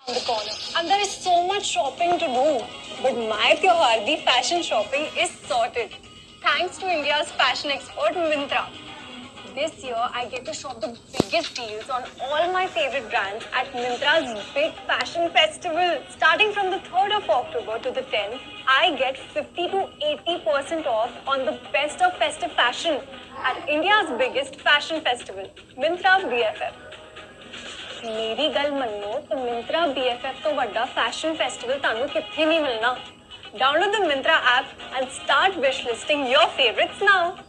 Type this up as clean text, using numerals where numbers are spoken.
the corner. And there is so much shopping to do. But my Tyohar, the fashion shopping is sorted. Thanks to India's fashion expert, Myntra. This year, I get to shop the biggest deals on all my favorite brands at Myntra's big fashion festival. Starting from the 3rd of October to the 10th, I get 50 to 80% off on the best of festive fashion at India's biggest fashion festival, Myntra BFF. मेरी गल मन्नो तो Myntra BFF तो बड़ा fashion festival तानू किथे नहीं मिलना. Download the Myntra app and start wish listing your favorites now.